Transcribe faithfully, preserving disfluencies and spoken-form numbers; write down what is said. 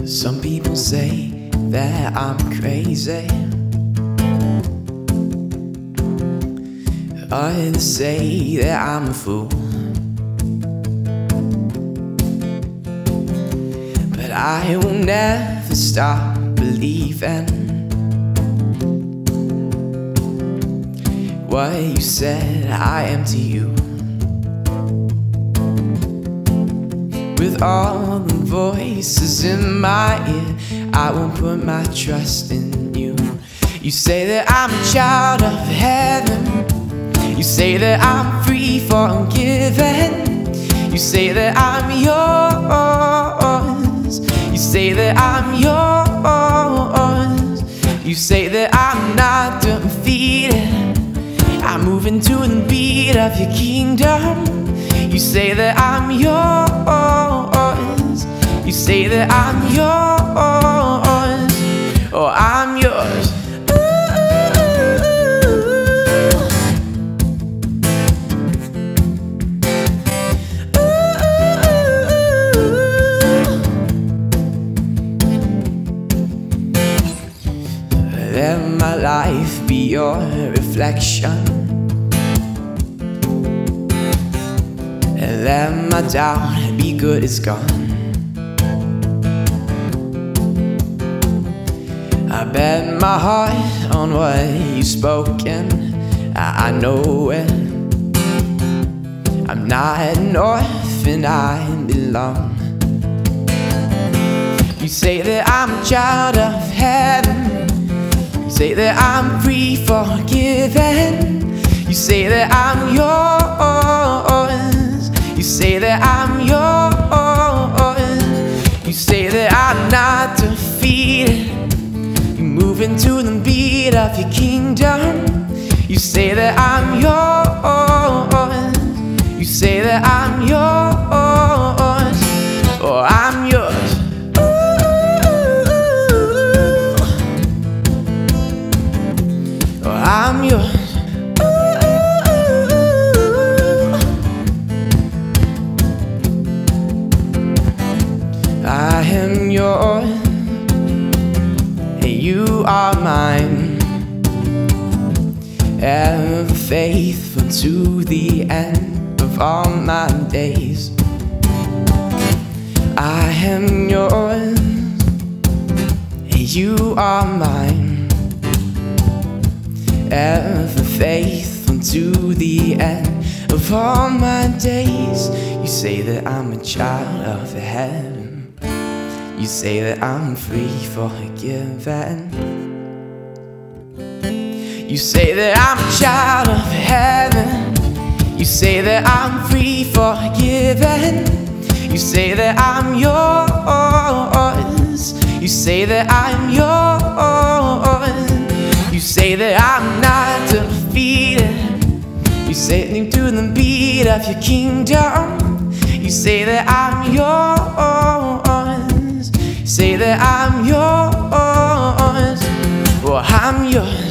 Some people say that I'm crazy. Others say that I'm a fool. But I will never stop believing what you said I am to you. With all the voices in my ear, I will put my trust in you. You say that I'm a child of heaven. You say that I'm free, forgiven. You say that I'm yours. You say that I'm yours. You say that I'm not defeated. I move into the beat of your kingdom. You say that I'm yours. You say that I'm yours. Oh, I'm yours. Let my life be your reflection, and let my doubt be good as gone. I bet my heart on what you've spoken. I, I know it. I'm not an orphan, I belong. You say that I'm a child of heaven. You say that I'm free, forgiven. You say that I'm yours. You say that I'm yours. You say that I'm not defeated. You move into the beat of your kingdom. You say that I'm yours. You say that I'm yours. Oh, I'm yours. I'm yours. I am yours, and you are mine. Ever faithful to the end of all my days. I am yours, and you are mine. Ever faithful to the end of all my days. You say that I'm a child of heaven. You say that I'm free, forgiven. You say that I'm a child of heaven. You say that I'm free, forgiven. You say that I'm yours. You say that I'm yours. You say that I'm not defeated. You say that to the beat of your kingdom. You say that I'm yours. You say that I'm yours. Well, I'm yours.